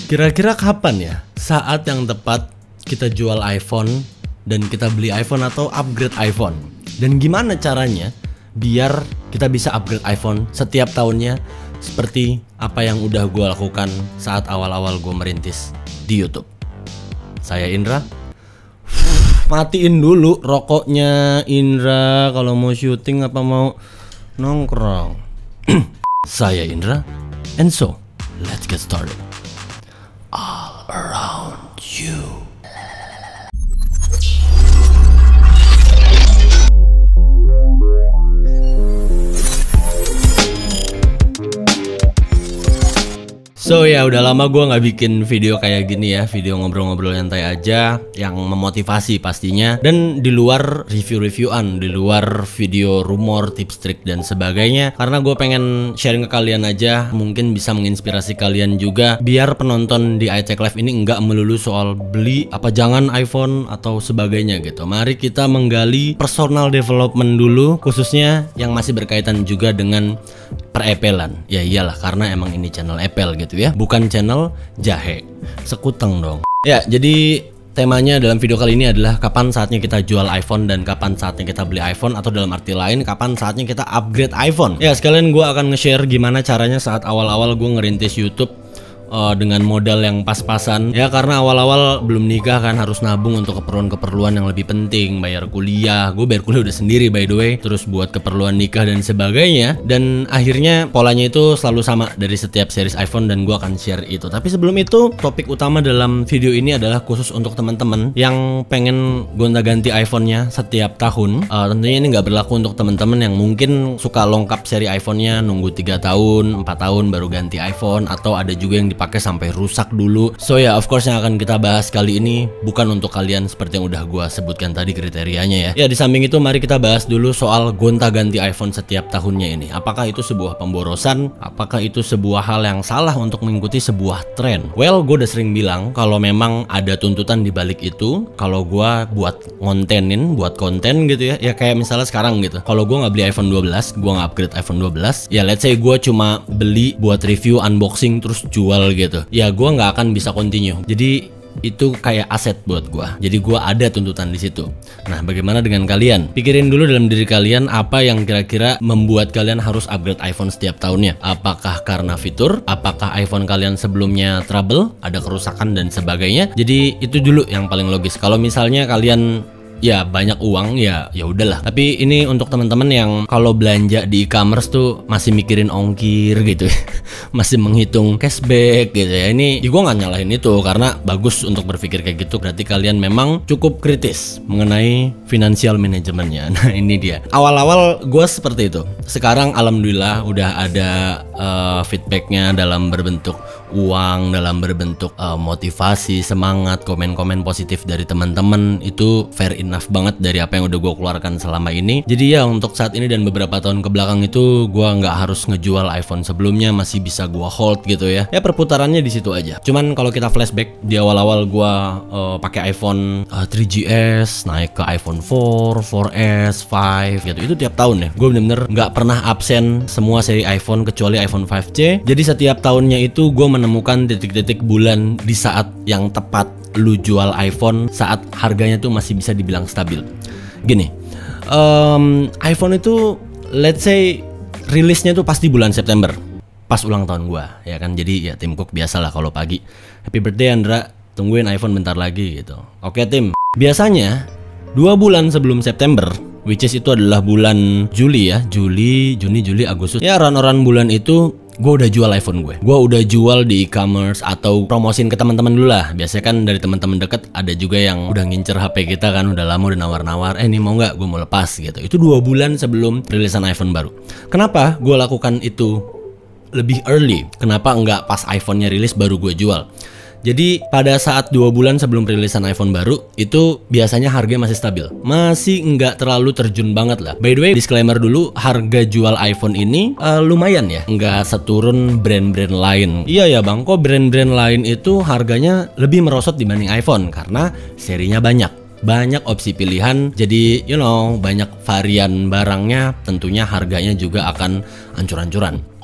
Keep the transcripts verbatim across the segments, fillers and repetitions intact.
Kira-kira kapan ya saat yang tepat kita jual iPhone dan kita beli iPhone atau upgrade iPhone? Dan gimana caranya biar kita bisa upgrade iPhone setiap tahunnya seperti apa yang udah gue lakukan saat awal-awal gue merintis di YouTube. Saya Indra. Matiin dulu rokoknya Indra kalau mau syuting apa mau nongkrong. Saya Indra, and so let's get started. All around you. So ya udah lama gue nggak bikin video kayak gini ya, video ngobrol-ngobrol nyantai aja yang memotivasi pastinya, dan di luar review-reviewan, di luar video rumor, tips, trik dan sebagainya, karena gue pengen sharing ke kalian aja, mungkin bisa menginspirasi kalian juga, biar penonton di iTech Live ini nggak melulu soal beli apa jangan iPhone atau sebagainya gitu. Mari kita menggali personal development dulu, khususnya yang masih berkaitan juga dengan per-Apple-an. Ya iyalah, karena emang ini channel Apple gitu ya, bukan channel jahe sekuteng dong. Ya, jadi temanya dalam video kali ini adalah kapan saatnya kita jual iPhone dan kapan saatnya kita beli iPhone, atau dalam arti lain kapan saatnya kita upgrade iPhone. Ya, sekalian gue akan nge-share gimana caranya saat awal-awal gue ngerintis YouTube Uh, dengan modal yang pas-pasan ya, karena awal-awal belum nikah kan, harus nabung untuk keperluan-keperluan yang lebih penting, bayar kuliah. Gue bayar kuliah udah sendiri by the way, terus buat keperluan nikah dan sebagainya, dan akhirnya polanya itu selalu sama dari setiap series iPhone, dan gue akan share itu. Tapi sebelum itu, topik utama dalam video ini adalah khusus untuk teman-teman yang pengen gonta-ganti iPhone-nya setiap tahun. Uh, tentunya ini nggak berlaku untuk teman-teman yang mungkin suka lengkap seri iPhone-nya, nunggu tiga tahun, empat tahun baru ganti iPhone, atau ada juga yang dipakai sampai rusak dulu. So ya, of course yang akan kita bahas kali ini bukan untuk kalian seperti yang udah gue sebutkan tadi kriterianya ya. Ya, di samping itu mari kita bahas dulu soal gonta-ganti iPhone setiap tahunnya ini. Apakah itu sebuah pemborosan? Apakah itu sebuah hal yang salah untuk mengikuti sebuah tren? Well, gue udah sering bilang kalau memang ada tuntutan di balik itu. Kalau gue buat ngontenin, buat konten gitu ya, ya kayak misalnya sekarang gitu, kalau gue nggak beli iPhone dua belas, gue nggak upgrade iPhone dua belas, ya let's say gue cuma beli buat review, unboxing, terus jual gitu, ya gue nggak akan bisa continue. Jadi itu kayak aset buat gue. Jadi gue ada tuntutan di situ. Nah, bagaimana dengan kalian? Pikirin dulu dalam diri kalian apa yang kira-kira membuat kalian harus upgrade iPhone setiap tahunnya. Apakah karena fitur? Apakah iPhone kalian sebelumnya trouble, ada kerusakan dan sebagainya? Jadi itu dulu yang paling logis. Kalau misalnya kalian ya banyak uang, ya ya udahlah. Tapi ini untuk teman-teman yang kalau belanja di e-commerce tuh masih mikirin ongkir gitu ya. Masih menghitung cashback gitu ya. Ini ya gue nggak nyalahin itu, karena bagus untuk berpikir kayak gitu. Berarti kalian memang cukup kritis mengenai financial manajemennya. Nah, ini dia. Awal-awal gue seperti itu. Sekarang alhamdulillah udah ada uh, feedbacknya dalam berbentuk uang, dalam berbentuk uh, motivasi, semangat, komen-komen positif dari teman-teman. Itu fair enough banget dari apa yang udah gue keluarkan selama ini. Jadi ya, untuk saat ini dan beberapa tahun ke belakang itu gue nggak harus ngejual iPhone sebelumnya, masih bisa gue hold gitu ya. Ya, perputarannya di situ aja. Cuman kalau kita flashback, di awal-awal gue uh, pakai iPhone uh, tiga G S, naik ke iPhone four, four S, five gitu. Itu tiap tahun ya. Gue bener-bener nggak pernah absen semua seri iPhone kecuali iPhone five C. Jadi setiap tahunnya itu gue menemukan titik-titik bulan di saat yang tepat lu jual iPhone, saat harganya tuh masih bisa dibilang stabil. Gini, um, iPhone itu let's say rilisnya tuh pasti bulan September, pas ulang tahun gua, ya kan. Jadi ya Tim Cook biasalah kalau pagi, happy birthday Andra, tungguin iPhone bentar lagi gitu. Oke Tim. Biasanya dua bulan sebelum September, which is itu adalah bulan Juli ya, Juli, Juni, Juli, Agustus. Ya, ran-ran bulan itu gue udah jual iPhone gue. Gue udah jual di e-commerce atau promosin ke teman-teman dulu lah. Biasanya kan dari teman-teman deket ada juga yang udah ngincer H P kita kan, udah lama udah nawar-nawar, eh ini mau nggak, gue mau lepas gitu. Itu dua bulan sebelum rilisan iPhone baru. Kenapa gue lakukan itu lebih early? Kenapa nggak pas iPhone-nya rilis baru gue jual? Jadi pada saat dua bulan sebelum rilisan iPhone baru, itu biasanya harganya masih stabil, masih nggak terlalu terjun banget lah. By the way, disclaimer dulu, harga jual iPhone ini uh, lumayan ya, nggak seturun brand-brand lain. Iya ya bang, kok brand-brand lain itu harganya lebih merosot dibanding iPhone, karena serinya banyak. Banyak opsi pilihan, jadi you know banyak varian barangnya, tentunya harganya juga akan ancur-ancuran.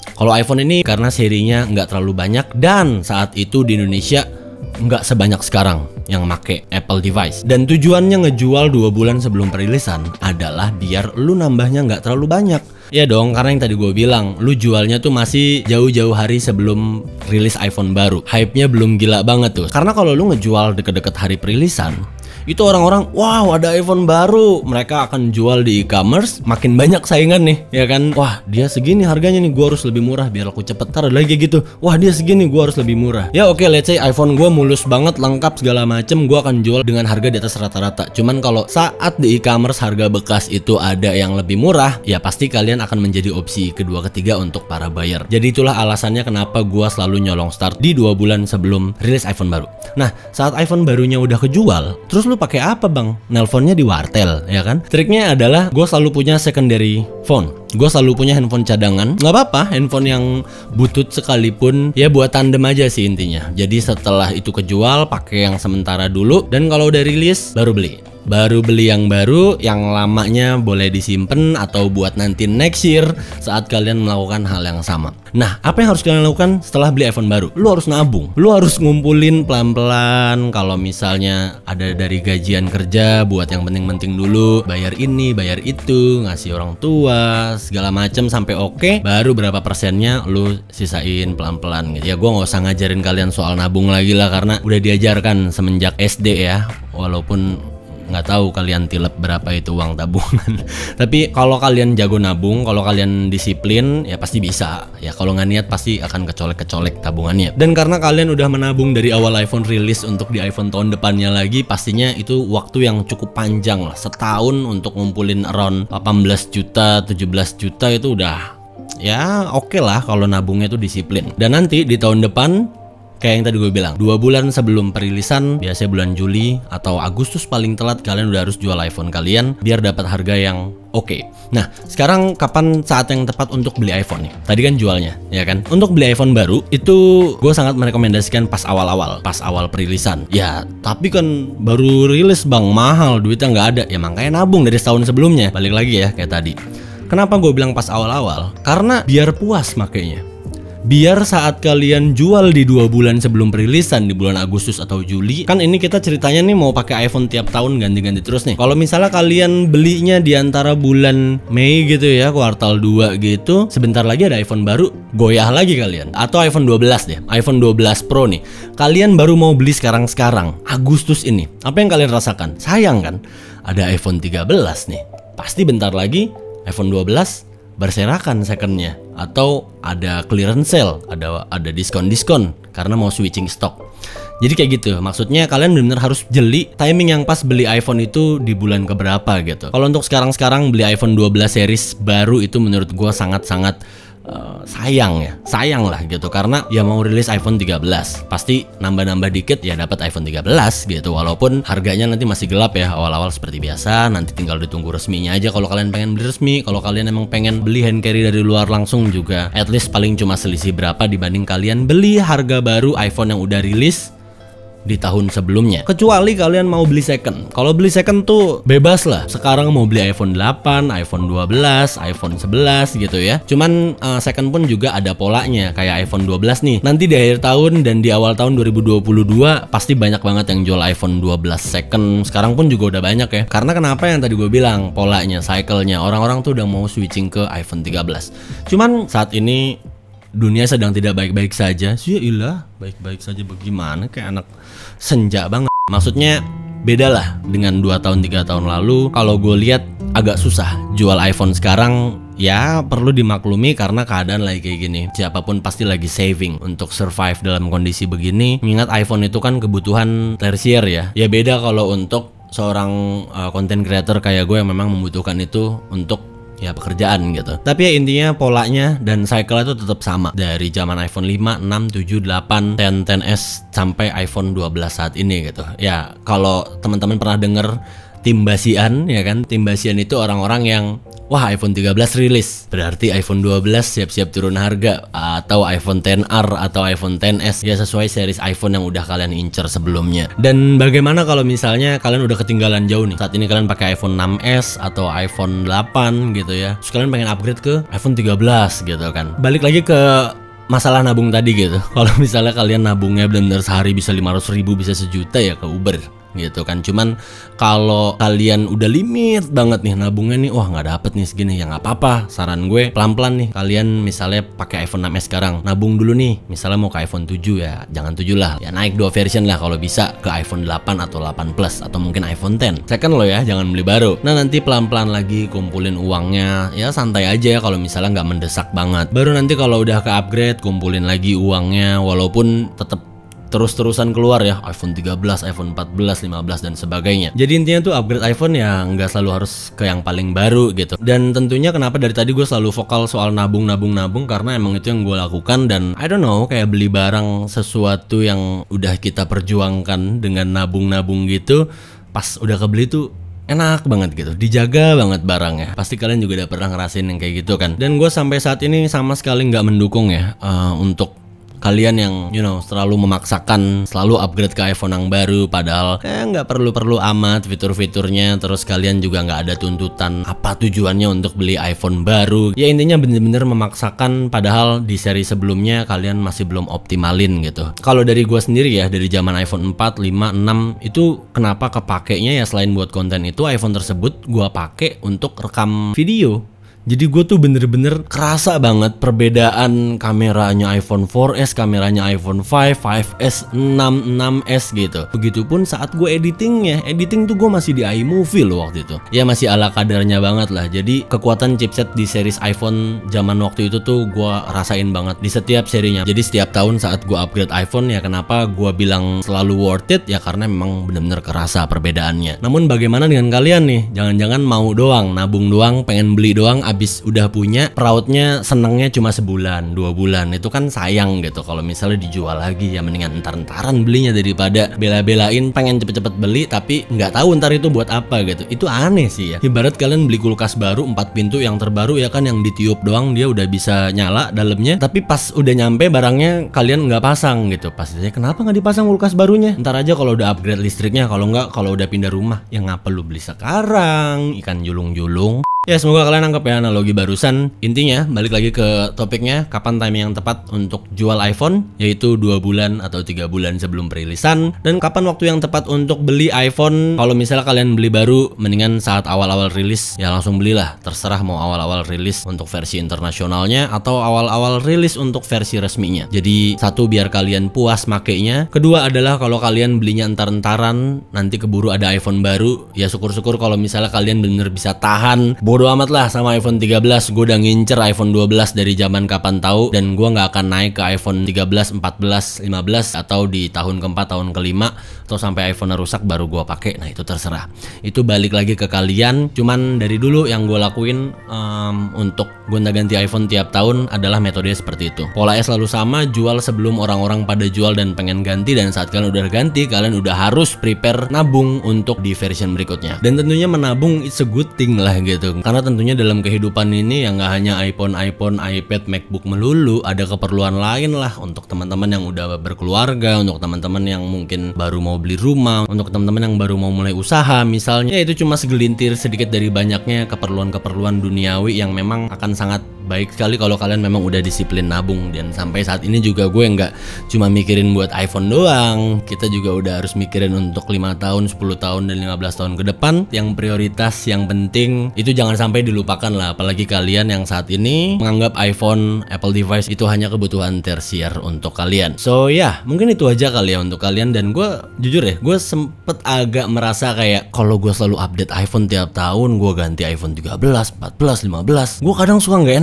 Kalau iPhone ini karena serinya nggak terlalu banyak dan saat itu di Indonesia nggak sebanyak sekarang yang make Apple device. Dan tujuannya ngejual dua bulan sebelum perilisan adalah biar lu nambahnya nggak terlalu banyak. Ya dong, karena yang tadi gue bilang, lu jualnya tuh masih jauh-jauh hari sebelum rilis iPhone baru. Hype-nya belum gila banget tuh. Karena kalau lu ngejual deket-deket hari perilisan, itu orang-orang, wow ada iPhone baru, mereka akan jual di e-commerce, makin banyak saingan nih, ya kan? Wah dia segini harganya nih, gua harus lebih murah biar aku cepet. Tar lagi gitu, wah dia segini, gua harus lebih murah. Ya oke, okay, let's say iPhone gua mulus banget, lengkap segala macem, gua akan jual dengan harga di atas rata-rata. Cuman kalau saat di e-commerce harga bekas itu ada yang lebih murah, ya pasti kalian akan menjadi opsi kedua ketiga untuk para buyer. Jadi itulah alasannya kenapa gua selalu nyolong start di dua bulan sebelum rilis iPhone baru. Nah saat iPhone barunya udah kejual, terus lu pakai apa bang? Nelponnya di wartel, ya kan? Triknya adalah gue selalu punya secondary phone. Gue selalu punya handphone cadangan. Nggak apa-apa, handphone yang butut sekalipun, ya buat tandem aja sih intinya. Jadi setelah itu kejual, pakai yang sementara dulu. Dan kalau udah rilis, baru beli. Baru beli yang baru, yang lamanya boleh disimpan atau buat nanti next year saat kalian melakukan hal yang sama. Nah, apa yang harus kalian lakukan setelah beli iPhone baru? Lu harus nabung. Lu harus ngumpulin pelan-pelan. Kalau misalnya ada dari gajian kerja buat yang penting-penting dulu, bayar ini, bayar itu, ngasih orang tua, segala macem sampai oke, baru berapa persennya lu sisain pelan-pelan gitu. Ya gua nggak usah ngajarin kalian soal nabung lagi lah karena udah diajarkan semenjak S D ya. Walaupun nggak tahu kalian tilep berapa itu uang tabungan. Tapi kalau kalian jago nabung, kalau kalian disiplin, ya pasti bisa. Ya kalau nggak niat pasti akan kecolek-kecolek tabungannya. Dan karena kalian udah menabung dari awal iPhone rilis untuk di iPhone tahun depannya lagi, pastinya itu waktu yang cukup panjang lah. Setahun untuk ngumpulin around delapan belas juta, tujuh belas juta itu udah ya oke okay lah kalau nabungnya itu disiplin. Dan nanti di tahun depan, kayak yang tadi gue bilang, dua bulan sebelum perilisan, biasanya bulan Juli atau Agustus paling telat, kalian udah harus jual iPhone kalian biar dapat harga yang oke. Okay. Nah, sekarang kapan saat yang tepat untuk beli iPhone nih? Tadi kan jualnya, ya kan? Untuk beli iPhone baru, itu gue sangat merekomendasikan pas awal-awal, pas awal perilisan. Ya, tapi kan baru rilis bang, mahal, duitnya nggak ada. Ya makanya nabung dari setahun sebelumnya. Balik lagi ya, kayak tadi. Kenapa gue bilang pas awal-awal? Karena biar puas makanya. Biar saat kalian jual di dua bulan sebelum perilisan di bulan Agustus atau Juli, kan ini kita ceritanya nih mau pakai iPhone tiap tahun ganti-ganti terus nih. Kalau misalnya kalian belinya di antara bulan Mei gitu ya, kuartal dua gitu, sebentar lagi ada iPhone baru, goyah lagi kalian. Atau iPhone dua belas deh, iPhone dua belas Pro nih. Kalian baru mau beli sekarang-sekarang, Agustus ini. Apa yang kalian rasakan? Sayang kan? Ada iPhone tiga belas nih. Pasti bentar lagi iPhone dua belas berserakan secondnya, atau ada clearance sale, ada ada diskon-diskon karena mau switching stock. Jadi kayak gitu, maksudnya kalian benar-benar harus jeli timing yang pas beli iPhone itu di bulan keberapa gitu. Kalau untuk sekarang-sekarang beli iPhone dua belas series baru itu menurut gue sangat-sangat Uh, sayang ya, sayang lah gitu, karena ya mau rilis iPhone tiga belas pasti nambah-nambah dikit ya dapat iPhone tiga belas gitu, walaupun harganya nanti masih gelap ya awal-awal seperti biasa, nanti tinggal ditunggu resminya aja kalau kalian pengen beli resmi. Kalau kalian emang pengen beli hand carry dari luar langsung juga, at least paling cuma selisih berapa dibanding kalian beli harga baru iPhone yang udah rilis di tahun sebelumnya. Kecuali kalian mau beli second. Kalau beli second tuh bebas lah. Sekarang mau beli iPhone delapan, iPhone dua belas, iPhone sebelas gitu ya. Cuman uh, second pun juga ada polanya kayak iPhone dua belas nih. Nanti di akhir tahun dan di awal tahun dua ribu dua puluh dua pasti banyak banget yang jual iPhone dua belas second. Sekarang pun juga udah banyak ya. Karena kenapa yang tadi gue bilang, polanya, cycle-nya, orang-orang tuh udah mau switching ke iPhone tiga belas. Cuman saat ini dunia sedang tidak baik-baik saja. Ya ilah, baik-baik saja bagaimana, kayak anak senja banget. Maksudnya beda lah dengan dua tahun tiga tahun lalu. Kalau gue lihat agak susah jual iPhone sekarang. Ya perlu dimaklumi karena keadaan lagi kayak gini. Siapapun pasti lagi saving untuk survive dalam kondisi begini. Mengingat iPhone itu kan kebutuhan tersier ya. Ya beda kalau untuk seorang uh, content creator kayak gue yang memang membutuhkan itu untuk ya pekerjaan gitu. Tapi ya intinya polanya dan cycle itu tetap sama dari zaman iPhone lima, enam, tujuh, delapan, sepuluh, sepuluh S sampai iPhone dua belas saat ini gitu. Ya kalau teman-teman pernah denger tim basian ya kan. Tim basian itu orang-orang yang wah iPhone tiga belas rilis, berarti iPhone dua belas siap-siap turun harga, atau iPhone X R atau iPhone X S ya sesuai series iPhone yang udah kalian incer sebelumnya. Dan bagaimana kalau misalnya kalian udah ketinggalan jauh nih, saat ini kalian pakai iPhone enam S atau iPhone delapan gitu ya, terus kalian pengen upgrade ke iPhone tiga belas gitu kan. Balik lagi ke masalah nabung tadi gitu. Kalau misalnya kalian nabungnya benar-benar sehari bisa lima ratus ribu, bisa sejuta ya ke Uber gitu kan. Cuman kalau kalian udah limit banget nih nabungnya nih, wah nggak dapet nih segini, ya nggak apa-apa. Saran gue pelan-pelan nih, kalian misalnya pakai iPhone enam S sekarang, nabung dulu nih. Misalnya mau ke iPhone tujuh ya jangan tujuh lah, ya naik dua version lah kalau bisa ke iPhone delapan atau delapan plus atau mungkin iPhone sepuluh. Second lo ya, jangan beli baru. Nah nanti pelan-pelan lagi kumpulin uangnya, ya santai aja ya kalau misalnya nggak mendesak banget. Baru nanti kalau udah ke upgrade kumpulin lagi uangnya, walaupun tetap terus-terusan keluar ya iPhone tiga belas, iPhone empat belas, lima belas dan sebagainya. Jadi intinya tuh upgrade iPhone ya nggak selalu harus ke yang paling baru gitu. Dan tentunya kenapa dari tadi gue selalu vokal soal nabung nabung nabung, karena emang itu yang gue lakukan. Dan I don't know, kayak beli barang sesuatu yang udah kita perjuangkan dengan nabung-nabung gitu, pas udah kebeli tuh enak banget gitu, dijaga banget barangnya. Pasti kalian juga udah pernah ngerasain yang kayak gitu kan. Dan gue sampai saat ini sama sekali nggak mendukung ya uh, untuk kalian yang you know selalu memaksakan selalu upgrade ke iPhone yang baru, padahal eh nggak perlu-perlu amat fitur-fiturnya. Terus kalian juga nggak ada tuntutan apa tujuannya untuk beli iPhone baru. Ya intinya bener-bener memaksakan, padahal di seri sebelumnya kalian masih belum optimalin gitu. Kalau dari gua sendiri ya, dari zaman iPhone empat, lima, enam itu kenapa kepakainya ya selain buat konten itu, iPhone tersebut gua pakai untuk rekam video. Jadi gue tuh bener-bener kerasa banget perbedaan kameranya iPhone four S, kameranya iPhone five, five S, enam, enam S gitu. Begitupun saat gue editingnya, editing tuh gue masih di iMovie loh waktu itu. Ya masih ala kadarnya banget lah. Jadi kekuatan chipset di series iPhone zaman waktu itu tuh gue rasain banget di setiap serinya. Jadi setiap tahun saat gue upgrade iPhone, ya kenapa gue bilang selalu worth it, ya karena memang bener-bener kerasa perbedaannya. Namun bagaimana dengan kalian nih? Jangan-jangan mau doang, nabung doang, pengen beli doang, abis udah punya rautnya senengnya cuma sebulan dua bulan, itu kan sayang gitu. Kalau misalnya dijual lagi ya mendingan entar-entaran belinya daripada bela-belain pengen cepet-cepet beli tapi nggak tahu ntar itu buat apa gitu. Itu aneh sih ya. Ibarat kalian beli kulkas baru empat pintu yang terbaru ya kan, yang ditiup doang dia udah bisa nyala dalamnya, tapi pas udah nyampe barangnya kalian nggak pasang gitu. Pastinya kenapa nggak dipasang kulkas barunya? Ntar aja kalau udah upgrade listriknya, kalau nggak kalau udah pindah rumah. Ya ngapa lu beli sekarang, ikan julung-julung. Ya semoga kalian nangkep ya analogi barusan. Intinya balik lagi ke topiknya, kapan timing yang tepat untuk jual iPhone, yaitu dua bulan atau tiga bulan sebelum perilisan. Dan kapan waktu yang tepat untuk beli iPhone, kalau misalnya kalian beli baru, mendingan saat awal-awal rilis ya langsung belilah. Terserah mau awal-awal rilis untuk versi internasionalnya atau awal-awal rilis untuk versi resminya. Jadi satu, biar kalian puas makainya. Kedua adalah kalau kalian belinya entar-entaran, nanti keburu ada iPhone baru, ya syukur-syukur kalau misalnya kalian bener bisa tahan. Bodo amat lah sama iPhone tiga belas, gue udah ngincer iPhone dua belas dari zaman kapan tahu, dan gue nggak akan naik ke iPhone tiga belas, empat belas, lima belas atau di tahun keempat, tahun kelima, atau sampai iPhone rusak baru gue pakai. Nah itu terserah, itu balik lagi ke kalian. Cuman dari dulu yang gue lakuin um, untuk gonta-ganti iPhone tiap tahun adalah metode seperti itu. Polanya selalu sama, jual sebelum orang-orang pada jual dan pengen ganti, dan saat kalian udah ganti kalian udah harus prepare nabung untuk di version berikutnya. Dan tentunya menabung it's a good thing lah gitu. Karena tentunya dalam kehidupan ini yang nggak hanya iPhone, iPhone, iPad, MacBook melulu, ada keperluan lain lah untuk teman-teman yang udah berkeluarga, untuk teman-teman yang mungkin baru mau beli rumah, untuk teman-teman yang baru mau mulai usaha misalnya. Ya itu cuma segelintir sedikit dari banyaknya keperluan-keperluan duniawi yang memang akan sangat baik sekali kalau kalian memang udah disiplin nabung. Dan sampai saat ini juga gue nggak cuma mikirin buat iPhone doang, kita juga udah harus mikirin untuk lima tahun, sepuluh tahun, dan lima belas tahun ke depan. Yang prioritas, yang penting itu jangan sampai dilupakan lah. Apalagi kalian yang saat ini menganggap iPhone, Apple device itu hanya kebutuhan tersier untuk kalian. So ya yeah, mungkin itu aja kali ya untuk kalian. Dan gue jujur ya, gue sempet agak merasa kayak kalau gue selalu update iPhone tiap tahun, gue ganti iPhone tiga belas, empat belas, lima belas, gue kadang suka nggak enak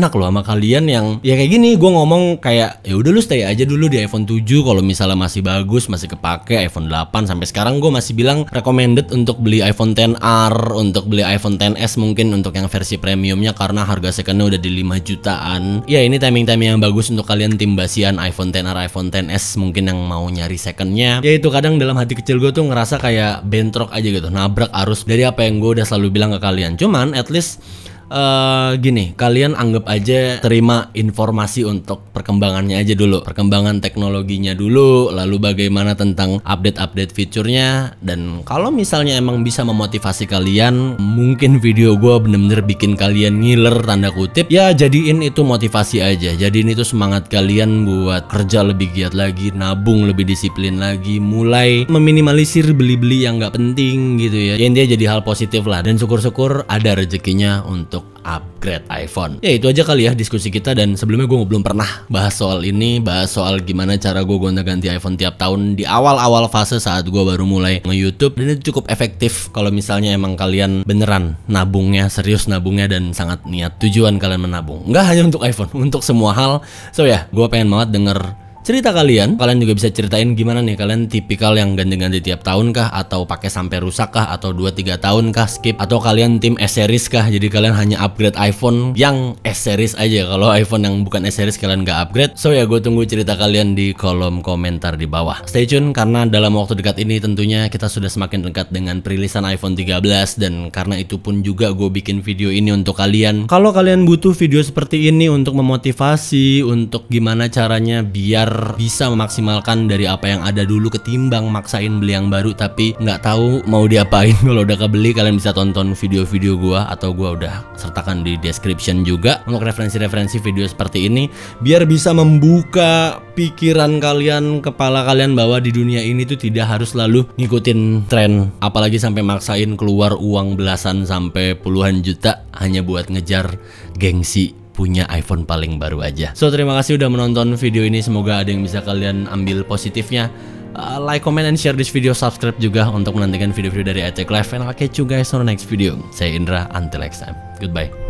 enak loh sama kalian yang ya kayak gini. Gue ngomong kayak ya udah lu stay aja dulu di iPhone tujuh, kalau misalnya masih bagus, masih kepake iPhone delapan. Sampai sekarang gue masih bilang recommended untuk beli iPhone X R, untuk beli iPhone X S mungkin untuk yang versi premiumnya, karena harga secondnya udah di lima jutaan. Ya ini timing-timing yang bagus untuk kalian timbasian iPhone X R, iPhone X S mungkin yang mau nyari secondnya. Ya itu kadang dalam hati kecil gue tuh ngerasa kayak bentrok aja gitu, nabrak arus dari apa yang gue udah selalu bilang ke kalian. Cuman at least Uh, gini, kalian anggap aja terima informasi untuk perkembangannya aja dulu, perkembangan teknologinya dulu, lalu bagaimana tentang update-update fiturnya. Dan kalau misalnya emang bisa memotivasi kalian, mungkin video gue bener-bener bikin kalian ngiler tanda kutip, ya jadiin itu motivasi aja, jadiin itu semangat kalian buat kerja lebih giat lagi, nabung lebih disiplin lagi, mulai meminimalisir beli-beli yang gak penting gitu ya. Ya intinya jadi hal positif lah, dan syukur-syukur ada rezekinya untuk upgrade iPhone. Ya itu aja kali ya diskusi kita. Dan sebelumnya gue belum pernah bahas soal ini, bahas soal gimana cara gue gonta-ganti iPhone tiap tahun di awal-awal fase saat gue baru mulai nge-YouTube. Dan itu cukup efektif kalau misalnya emang kalian beneran nabungnya, serius nabungnya, dan sangat niat tujuan kalian menabung. Nggak hanya untuk iPhone, untuk semua hal. So ya, gue pengen banget denger cerita kalian. Kalian juga bisa ceritain gimana nih, kalian tipikal yang ganti-ganti tiap tahun kah, atau pakai sampai rusak kah, atau dua tiga tahun kah skip, atau kalian tim S-series kah, jadi kalian hanya upgrade iPhone yang S-series aja, kalau iPhone yang bukan S-series kalian gak upgrade. So ya gue tunggu cerita kalian di kolom komentar di bawah. Stay tune karena dalam waktu dekat ini tentunya kita sudah semakin dekat dengan perilisan iPhone tiga belas, dan karena itu pun juga gue bikin video ini untuk kalian. Kalau kalian butuh video seperti ini untuk memotivasi, untuk gimana caranya biar bisa memaksimalkan dari apa yang ada dulu ketimbang maksain beli yang baru tapi nggak tahu mau diapain kalau udah kebeli, kalian bisa tonton video-video gua atau gua udah sertakan di description juga untuk referensi-referensi video seperti ini, biar bisa membuka pikiran kalian, kepala kalian, bahwa di dunia ini tuh tidak harus selalu ngikutin tren, apalagi sampai maksain keluar uang belasan sampai puluhan juta hanya buat ngejar gengsi punya iPhone paling baru aja. So terima kasih udah menonton video ini, semoga ada yang bisa kalian ambil positifnya. uh, Like, comment, and share this video. Subscribe juga untuk menantikan video-video dari iTech Live. And I'll catch you guys on the next video. Saya Indra, until next time, goodbye.